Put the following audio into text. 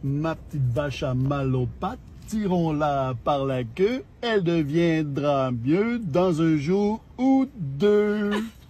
ma petite vache à mal aux pattes, tirons-la par la queue, elle deviendra mieux dans un jour ou deux.